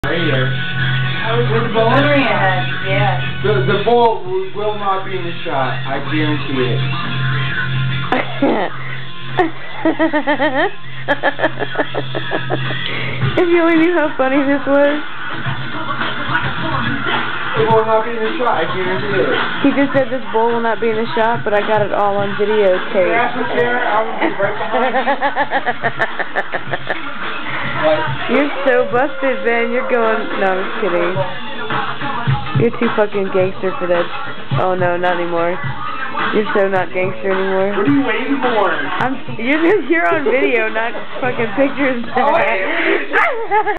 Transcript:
Right here. With the ball in your head, yeah. The ball will not be in the shot. I guarantee it. If you only knew how funny this was. The ball will not be in the shot. I guarantee it. He just said this ball will not be in the shot, but I got it all on videotape. That's what I'm going to be right behind you. You're so busted, Ben. You're going... No, I'm just kidding. You're too fucking gangster for that. Oh, no, not anymore. You're so not gangster anymore. What are you waiting for? You're on video, not fucking pictures. Oh,